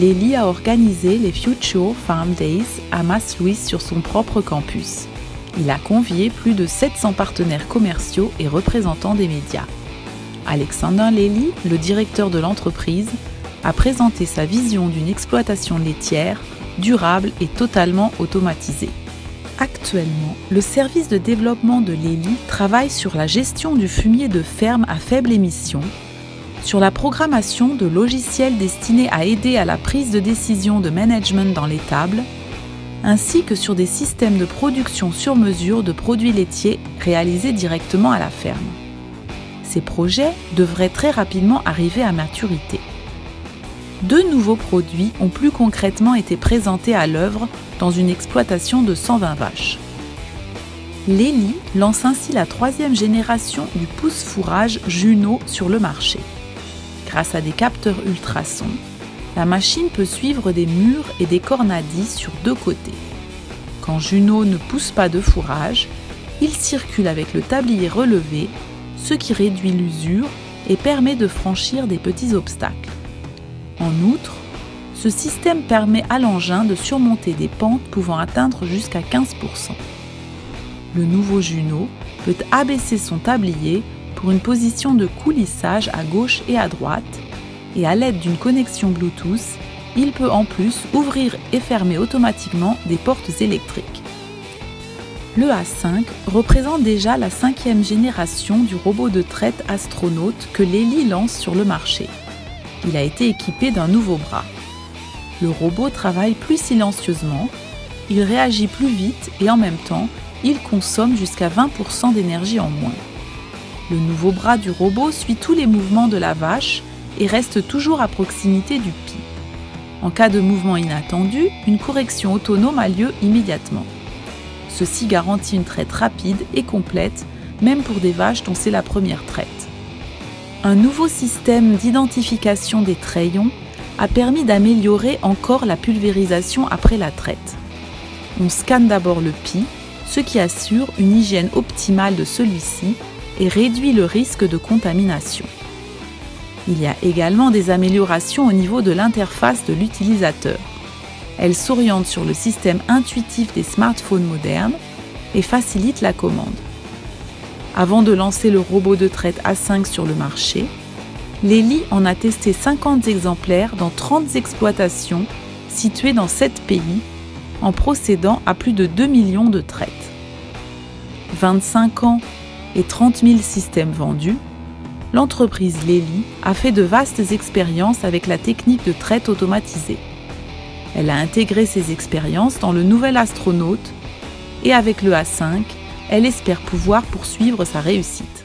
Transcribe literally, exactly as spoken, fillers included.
Lely a organisé les Future Farm Days à Maassluis sur son propre campus. Il a convié plus de sept cents partenaires commerciaux et représentants des médias. Alexander Lely, le directeur de l'entreprise, a présenté sa vision d'une exploitation laitière durable et totalement automatisée. Actuellement, le service de développement de Lely travaille sur la gestion du fumier de ferme à faible émission, sur la programmation de logiciels destinés à aider à la prise de décision de management dans l'étable, ainsi que sur des systèmes de production sur mesure de produits laitiers réalisés directement à la ferme. Ces projets devraient très rapidement arriver à maturité. Deux nouveaux produits ont plus concrètement été présentés à l'œuvre dans une exploitation de cent vingt vaches. Lely lance ainsi la troisième génération du pousse-fourrage Juno sur le marché. Grâce à des capteurs ultrasons, la machine peut suivre des murs et des cornadis sur deux côtés. Quand Juno ne pousse pas de fourrage, il circule avec le tablier relevé, ce qui réduit l'usure et permet de franchir des petits obstacles. En outre, ce système permet à l'engin de surmonter des pentes pouvant atteindre jusqu'à quinze pour cent. Le nouveau Juno peut abaisser son tablier pour une position de coulissage à gauche et à droite, et à l'aide d'une connexion Bluetooth, il peut en plus ouvrir et fermer automatiquement des portes électriques. Le A cinq représente déjà la cinquième génération du robot de traite astronaute que Lely lance sur le marché. Il a été équipé d'un nouveau bras. Le robot travaille plus silencieusement, il réagit plus vite et en même temps, il consomme jusqu'à vingt pour cent d'énergie en moins. Le nouveau bras du robot suit tous les mouvements de la vache et reste toujours à proximité du pis. En cas de mouvement inattendu, une correction autonome a lieu immédiatement. Ceci garantit une traite rapide et complète, même pour des vaches dont c'est la première traite. Un nouveau système d'identification des trayons a permis d'améliorer encore la pulvérisation après la traite. On scanne d'abord le pis, ce qui assure une hygiène optimale de celui-ci et réduit le risque de contamination. Il y a également des améliorations au niveau de l'interface de l'utilisateur. Elle s'oriente sur le système intuitif des smartphones modernes et facilite la commande. Avant de lancer le robot de traite A cinq sur le marché, Lely en a testé cinquante exemplaires dans trente exploitations situées dans sept pays, en procédant à plus de deux millions de traites. vingt-cinq ans et trente mille systèmes vendus, l'entreprise Lely a fait de vastes expériences avec la technique de traite automatisée. Elle a intégré ces expériences dans le nouvel astronaute et avec le A cinq, elle espère pouvoir poursuivre sa réussite.